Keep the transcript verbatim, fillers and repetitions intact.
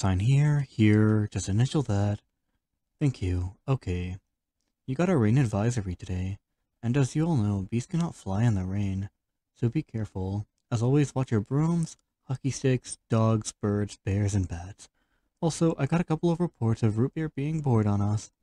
sign here, here, just initial that. Thank you. Okay. You got a rain advisory today, and as you all know, bees cannot fly in the rain, so be careful. As always, watch your brooms, hockey sticks, dogs, birds, bears, and bats. Also, I got a couple of reports of root beer being poured on us.